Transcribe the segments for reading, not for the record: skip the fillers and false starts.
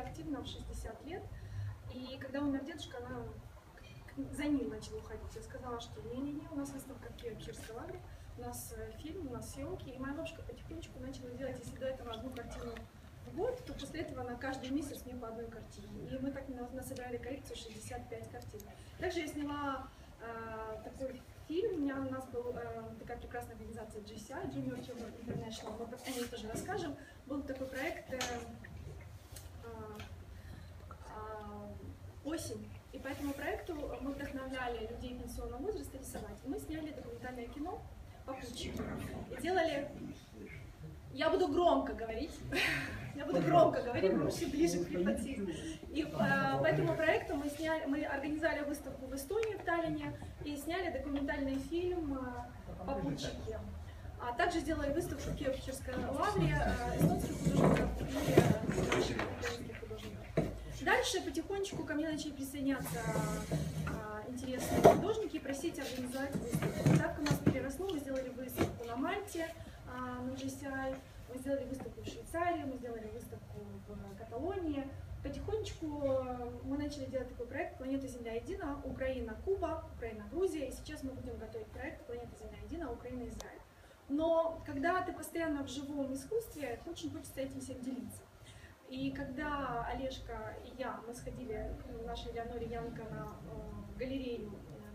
активна в 60 лет. И когда умер дедушка, она за ним начала уходить. Я сказала, что не-не-не, у нас выставка в Киево-Печерской лавре, у нас фильм, у нас съемки. И моя бабушка потихонечку начала делать, если до этого одну картину в год, то после этого на каждый месяц мне по одной картине. И мы так насобирали коллекцию 65 картин. Также я сняла такой фильм, у нас была такая прекрасная организация GCI, Junior Tumor International, мы о ней тоже расскажем. Был такой проект «Осень». И по этому проекту мы вдохновляли людей пенсионного возраста рисовать. И мы сняли документальное кино «Попутчики». И делали... Я буду громко говорить, потому что ближе к репетиции. И по этому проекту мы организовали выставку в Эстонии, в Таллине, и сняли документальный фильм «Попутчики». А также сделали выставку в Киево-Печерской лавре эстонских художников и украинских художников. Дальше потихонечку ко мне начали присоединяться интересные художники и просить организовать выставку. Так у нас переросло, мы сделали выставку на Мальте, на GCI, мы сделали выставку в Швейцарии, мы сделали выставку в Каталонии. Потихонечку мы начали делать такой проект «Планета Земля Едина», Украина, Куба, Украина, Грузия. И сейчас мы будем готовить проект «Планета Земля Едина», Украина, Израиль. Но когда ты постоянно в живом искусстве, очень хочется этим всем делиться. И когда Олежка и я, мы сходили к нашей Леоноре Янко на галерею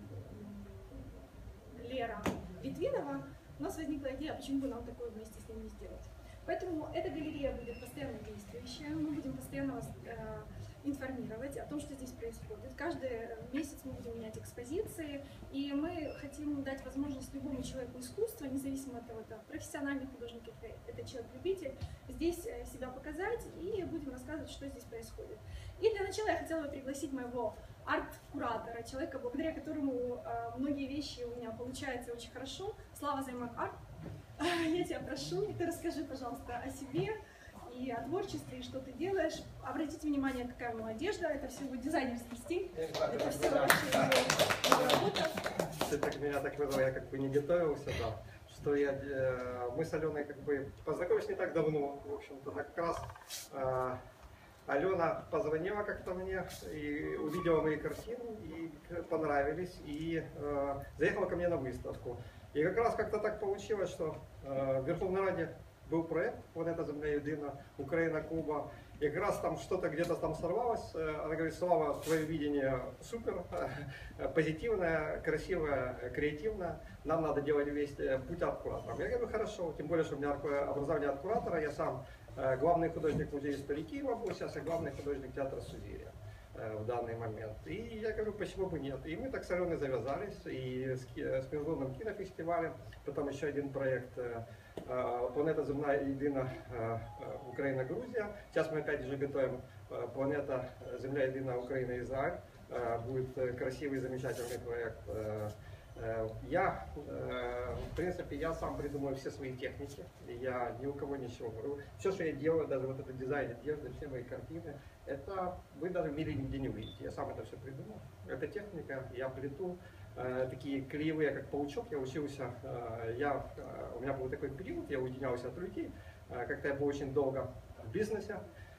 Лера Литвинова, у нас возникла идея, почему бы нам такое вместе с ним не сделать. Поэтому эта галерея будет постоянно действующая, мы будем постоянно вас информировать о том, что здесь происходит. Каждый месяц мы будем менять экспозиции, и мы хотим дать возможность любому человеку искусства, независимо от того, это профессиональный художник, это человек-любитель, здесь себя показать и будем рассказывать, что здесь происходит. И для начала я хотела бы пригласить моего арт-куратора, человека, благодаря которому многие вещи у меня получаются очень хорошо. Слава Займак Арт. Я тебя прошу, ты расскажи, пожалуйста, о себе и о творчестве, и что ты делаешь. Обратите внимание, какая у меня одежда, это все его дизайнерский стиль, это все ваша работа. Ты так меня так вызвал, я как бы не готовился, да. Что мы с Аленой как бы познакомились не так давно, в общем-то, как раз Алена позвонила как-то мне и увидела мои картины, и понравились, и заехала ко мне на выставку. И как раз как-то так получилось, что в Верховной Раде был проект «Планета Земля Едина», Украина, Куба. И как раз там что-то где-то там сорвалось. Она говорит: Слава, твое видение супер, позитивное, красивое, креативное. Нам надо делать весь путь арт-куратором. Я говорю: хорошо, тем более, что у меня образование арт-куратора. Я сам главный художник музея истории Киева был, сейчас я главный художник театра Сузирья в данный момент. И я говорю, почему бы нет. И мы так с Аленой завязались, и с Международным кинофестивалем, потом еще один проект «Планета Земля Едина», Украина, Грузия. Сейчас мы опять же готовим «Планета Земля Едина», Украина, Израиль. Будет красивый, замечательный проект. Я, в принципе, я сам придумываю все свои техники, я ни у кого ничего говорю. Все, что я делаю, даже вот этот дизайн одежды, все мои картины, это вы даже в мире нигде не увидите. Я сам это все придумал. Это техника, я плету такие клеевые, как паучок. Я учился, у меня был такой период, я уединялся от людей, как-то я был очень долго в бизнесе.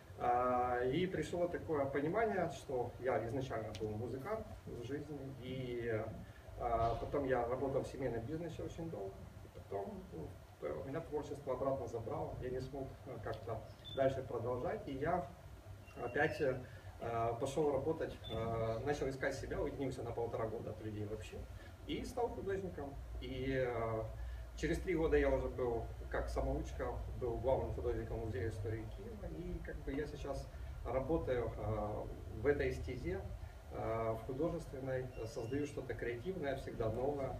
И пришло такое понимание, что я изначально был музыкант в жизни, и потом я работал в семейном бизнесе очень долго, и потом меня творчество обратно забрало, я не смог как-то дальше продолжать, и я опять пошел работать, начал искать себя, уединился на 1,5 года от людей вообще, и стал художником. И через 3 года я уже был, как самоучка, был главным художником музея истории Киева, и как бы я сейчас работаю в этой стезе, в художественной, создаю что-то креативное, всегда новое,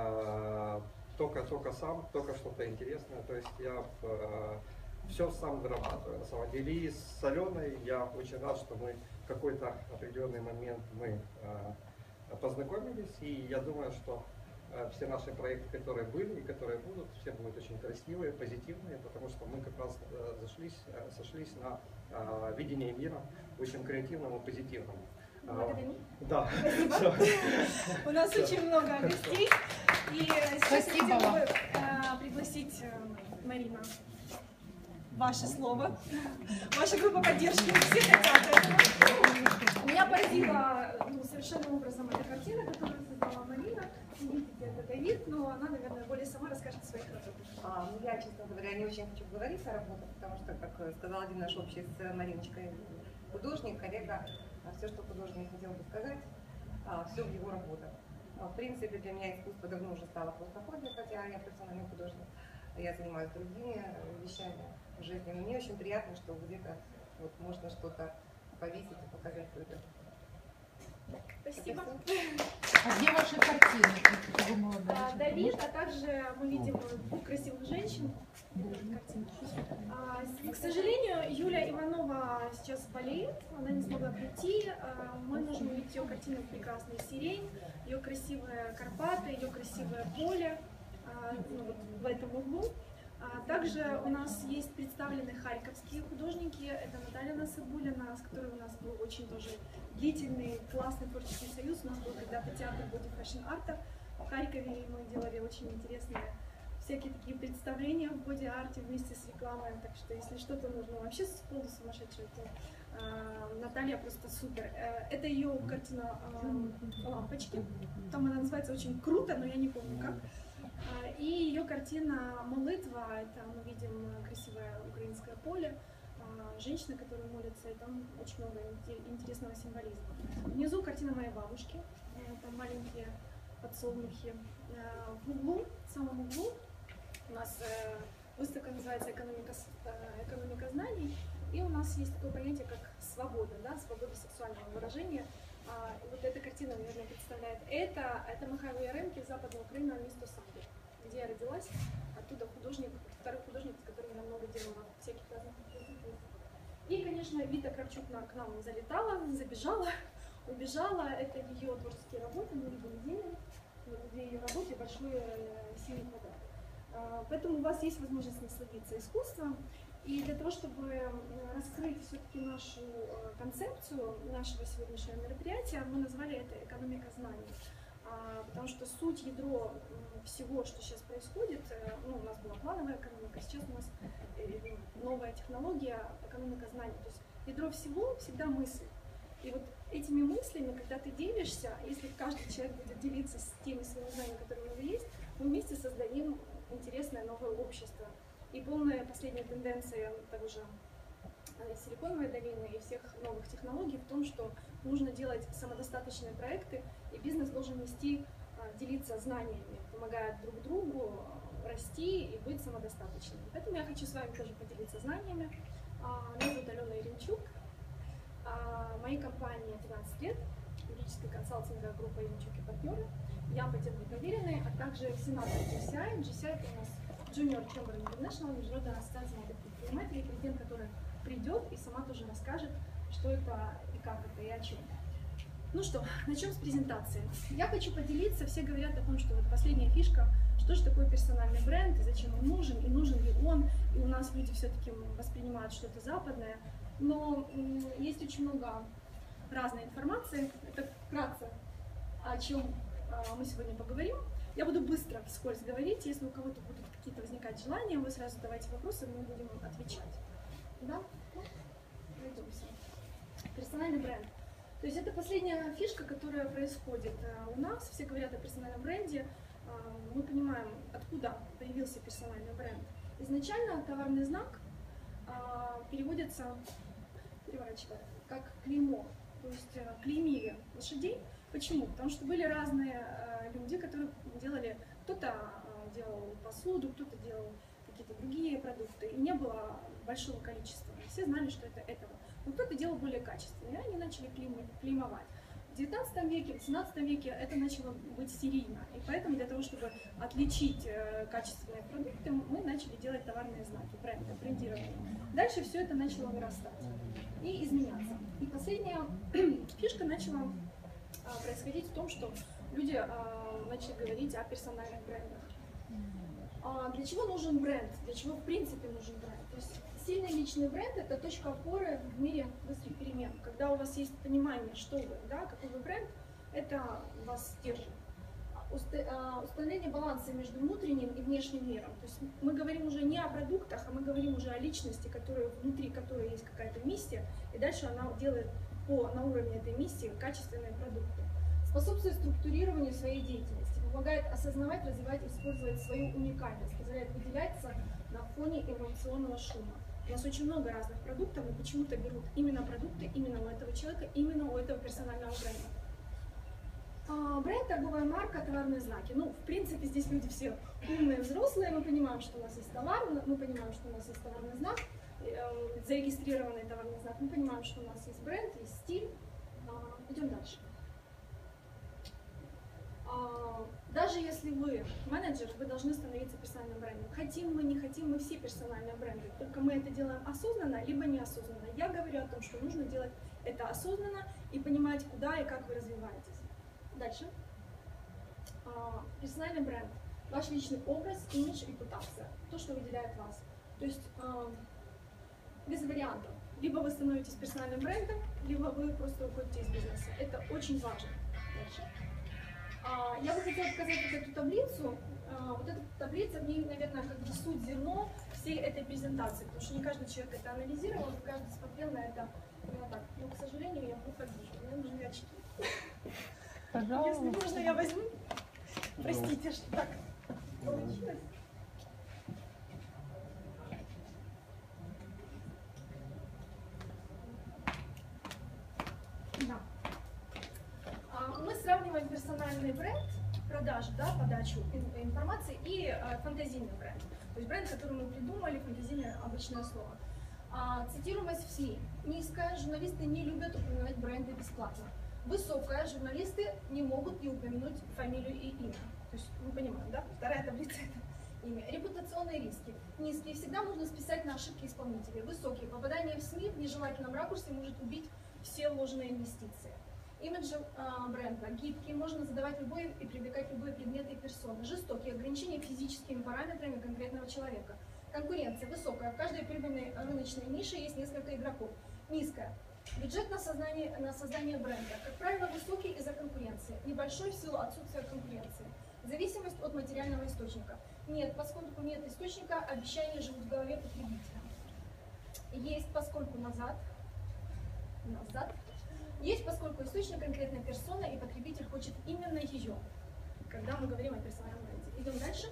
только сам, только что-то интересное, то есть я все сам вырабатываю на самом деле. И с Аленой я очень рад, что мы в какой-то определенный момент мы познакомились, и я думаю, что все наши проекты, которые были и которые будут, все будут очень красивые, позитивные, потому что мы как раз сошлись на видении мира очень креативному и позитивному. Благодарю. Да. Спасибо. У нас очень много гостей. И сейчас я хотела бы пригласить Марина. Ваше слово, ваша группа поддержки. Все хотят. совершенным образом эта картина, которую создала Марина. Видите, это Давид, но она, наверное, более сама расскажет о своих работах. Я, честно говоря, не очень хочу говорить о работах, потому что, как сказал один наш общий с Мариночкой художник, коллега, все, что художник хотел бы сказать, все в его работах. В принципе, для меня искусство давно уже стало просто хобби, хотя я профессиональный художник, я занимаюсь другими вещами в жизни. Но мне очень приятно, что где-то вот можно что-то повесить и показать людям. Спасибо. А где ваши картины? Давид, а также мы видим двух красивых женщин. К сожалению, Юля Иванова сейчас болеет, она не смогла прийти. Мы можем увидеть ее картину «Прекрасная сирень», ее красивые Карпаты, ее красивое поле, ну, вот в этом углу. Также у нас есть представлены харьковские художники. Это Наталья Насыбулина, с которой у нас был очень тоже длительный, классный творческий союз. У нас был когда-то театр Body Fashion Art в Харькове, и мы делали очень интересные всякие такие представления в боди-арте вместе с рекламой. Так что, если что-то нужно вообще с полу сумасшедшее, то Наталья просто супер. Это ее картина «Лампочки». Там она называется очень круто, но я не помню как. И ее картина «Молитва», это мы видим красивое украинское поле, женщины, которые молятся, и там очень много интересного символизма. Внизу картина моей бабушки, там маленькие подсолнухи. В углу, в самом углу у нас выставка называется «Экономика знаний», и у нас есть такое понятие, как свобода, да, свобода сексуального выражения. И вот эта картина, наверное, представляет это Михайло Яремки, Западная Украина, место Самбір, где я родилась. Оттуда художник, второй художник, с которым я много делала всяких разных произведений. И, конечно, Вита Кравчук к нам залетала, забежала, убежала. Это ее творческие работы, мы видим дерево. Вот две ее работы, большой синий квадрат. Поэтому у вас есть возможность насладиться искусством. И для того, чтобы раскрыть все-таки нашу концепцию нашего сегодняшнего мероприятия, мы назвали это «Экономика знаний». Потому что суть, ядро всего, что сейчас происходит, ну, у нас была плановая экономика, сейчас у нас новая технология, экономика знаний. То есть ядро всего всегда мысль. И вот этими мыслями, когда ты делишься, если каждый человек будет делиться с теми своими знаниями, которые у него есть, мы вместе создадим интересное новое общество. И полная последняя тенденция того же Силиконовой долины и всех новых технологий в том, что нужно делать самодостаточные проекты, и бизнес должен делиться знаниями, помогая друг другу расти и быть самодостаточным. Поэтому я хочу с вами тоже поделиться знаниями. Меня зовут Алена Еремчук. Моей компании 12 лет, юридическая консалтинговая группа Еремчук и партнеры. Я патентный проверенный, а также сенатор GCI. GCI это у нас Junior Chamber International, международная ассоциация молодых предпринимателей, президент, который придет и сама тоже расскажет, что это и как это и о чем. Ну что, начнем с презентации. Я хочу поделиться, все говорят о том, что вот последняя фишка, что же такое персональный бренд, и зачем он нужен, и нужен ли он, и у нас люди все-таки воспринимают что-то западное, но есть очень много разной информации. Это вкратце, о чем мы сегодня поговорим. Я буду быстро вскользь говорить, если у кого-то будут какие-то возникать желания, вы сразу задавайте вопросы, мы будем отвечать. Да? Пройдемся. Персональный бренд. То есть это последняя фишка, которая происходит у нас. Все говорят о персональном бренде. Мы понимаем, откуда появился персональный бренд. Изначально товарный знак переводится, переворачивая, как клеймо. То есть клеймили лошадей. Почему? Потому что были разные люди, которые делали, кто-то делал посуду, кто-то делал какие-то другие продукты, и не было большого количества. Все знали, что это этого. Но кто-то делал более качественно, и они начали клеймовать. В 19 веке, в 17 веке это начало быть серийно, и поэтому для того, чтобы отличить качественные продукты, мы начали делать товарные знаки, брендирование. Дальше все это начало вырастать и изменяться. И последняя фишка начала происходить в том, что люди начали говорить о персональных брендах. Для чего нужен бренд? Для чего в принципе нужен бренд? То есть сильный личный бренд – это точка опоры в мире быстрых перемен. Когда у вас есть понимание, что вы, да, какой вы бренд, это вас держит. Установление баланса между внутренним и внешним миром. То есть мы говорим уже не о продуктах, а мы говорим уже о личности, внутри которой есть какая-то миссия, и дальше она делает на уровне этой миссии качественные продукты. Способствует структурированию своей деятельности, помогает осознавать, развивать, использовать свою уникальность, позволяет выделяться на фоне эволюционного шума. У нас очень много разных продуктов, и почему-то берут именно продукты, именно у этого человека, именно у этого персонального бренда. Бренд, торговая марка, товарные знаки. Ну, в принципе, здесь люди все умные, взрослые, мы понимаем, что у нас есть товар, мы понимаем, что у нас есть товарный знак, зарегистрированный товарный знак, мы понимаем, что у нас есть бренд, есть стиль. Идем дальше. Даже если вы менеджер, вы должны становиться персональным брендом. Хотим мы, не хотим, мы все персональные бренды. Только мы это делаем осознанно, либо неосознанно. Я говорю о том, что нужно делать это осознанно и понимать, куда и как вы развиваетесь. Дальше. Персональный бренд. Ваш личный образ, имидж, репутация. То, что выделяет вас. То есть без вариантов. Либо вы становитесь персональным брендом, либо вы просто уходите из бизнеса. Это очень важно. Дальше. Я бы хотела показать вот эту таблицу. Вот эта таблица, в ней, наверное, как бы суть, зерно всей этой презентации, потому что не каждый человек это анализировал, не каждый смотрел на это именно так. Но, к сожалению, я плохо вижу, мне нужны очки. Пожалуйста. Если нужно, я возьму. Простите, что так получилось. Да. Мы сравниваем персональный бренд, продажи, да, подачу информации и фантазийный бренд. То есть бренд, который мы придумали, фантазийное обычное слово. Цитируемость в СМИ. Низкая, журналисты не любят упоминать бренды бесплатно. Высокая, журналисты не могут не упомянуть фамилию и имя. То есть мы понимаем, да? Вторая таблица — это имя. Репутационные риски. Низкие. Всегда можно списать на ошибки исполнителей. Высокие. Попадание в СМИ в нежелательном ракурсе может убить все вложенные инвестиции. Имидж бренда. Гибкие. Можно задавать любые и привлекать любые предметы и персоны. Жестокие. Ограничения физическими параметрами конкретного человека. Конкуренция высокая. В каждой прибыльной рыночной нише есть несколько игроков. Низкая. Бюджет на создание бренда. Как правило, высокий из-за конкуренции. Небольшой в силу отсутствия конкуренции. Зависимость от материального источника. Нет, поскольку нет источника, обещания живут в голове потребителя. Есть, поскольку назад. Есть, поскольку источник конкретная персона, и потребитель хочет именно ее. Когда мы говорим о персональном бренде. Идем дальше.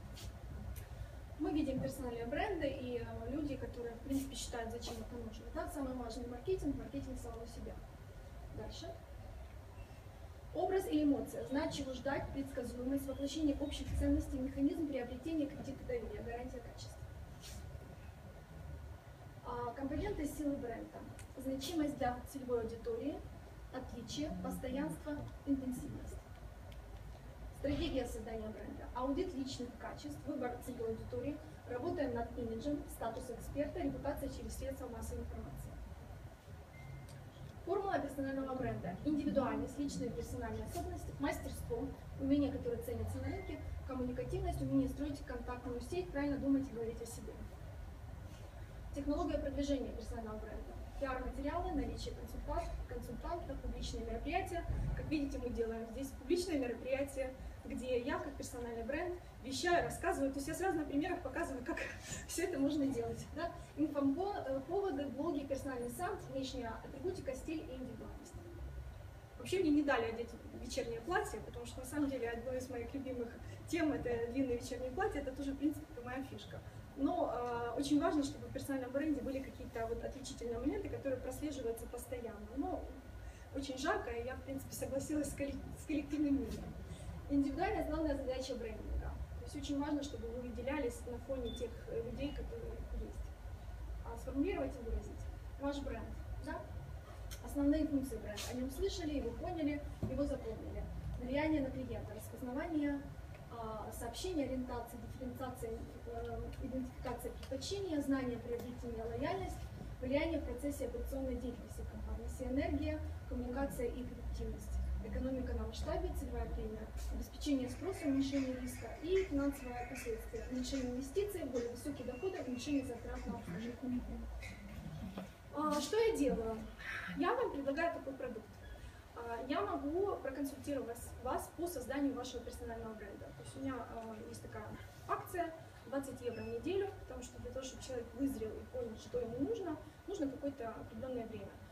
Мы видим персональные бренды и люди, которые, в принципе, считают, зачем это нужно. Да? Самый важный маркетинг самого себя. Дальше. Образ и эмоция. Знать, чего ждать, предсказуемость, воплощение общих ценностей, механизм приобретения, кредита доверия, гарантия качества. Компоненты силы бренда. Значимость для целевой аудитории, отличие, постоянство, интенсивность. Стратегия создания бренда. Аудит личных качеств, выбор целевой аудитории, работаем над имиджем, статус эксперта, репутация через средства массовой информации. Формула персонального бренда. Индивидуальность, личные персональные особенности, мастерство, умение, которое ценится на рынке, коммуникативность, умение строить контактную сеть, правильно думать и говорить о себе. Технология продвижения персонального бренда. Пиар-материалы, наличие консультантов, публичные мероприятия. Как видите, мы делаем здесь публичные мероприятия, где я, как персональный бренд, вещаю, рассказываю. То есть я сразу на примерах показываю, как все это можно делать. Да? Инфоповоды, блоги, персональный сам, внешняя атрибутика, стиль и индивидуальность. Вообще мне не дали одеть вечернее платье, потому что на самом деле одно из моих любимых тем — это длинное вечернее платье. Это тоже, в принципе, моя фишка. Но очень важно, чтобы в персональном бренде были какие-то вот отличительные моменты, которые прослеживаются постоянно. Но очень жарко, и я, в принципе, согласилась с коллективным мнением. Индивидуальная главная задача брендинга. То есть очень важно, чтобы вы выделялись на фоне тех людей, которые есть. Сформулировать и выразить. Ваш бренд. Да? Основные функции бренда. О нем слышали, его поняли, его запомнили. Влияние на клиента, распознавание, сообщение, ориентация, дифференциация, идентификация предпочтения, знание, приобретение, лояльность, влияние в процессе операционной деятельности компании, синергия, коммуникация и эффективность, экономика на масштабе, целевая премия, обеспечение спроса, уменьшение риска и финансовое последствие, уменьшение инвестиций, более высокие доходы, уменьшение затрат на обслуживание. Что я делаю? Я вам предлагаю такой продукт. Я могу проконсультировать вас по созданию вашего персонального бренда. То есть у меня есть такая акция 20 евро в неделю, потому что для того, чтобы человек вызрел и понял, что ему нужно какое-то определенное время.